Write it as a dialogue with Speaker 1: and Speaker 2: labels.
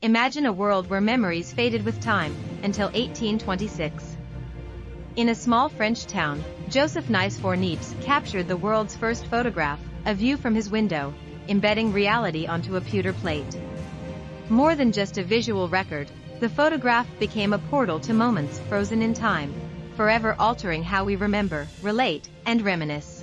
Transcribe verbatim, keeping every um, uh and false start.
Speaker 1: Imagine a world where memories faded with time, until eighteen twenty-six. In a small French town, Joseph Nicéphore Niépce captured the world's first photograph, a view from his window, embedding reality onto a pewter plate. More than just a visual record, the photograph became a portal to moments frozen in time, forever altering how we remember, relate, and reminisce.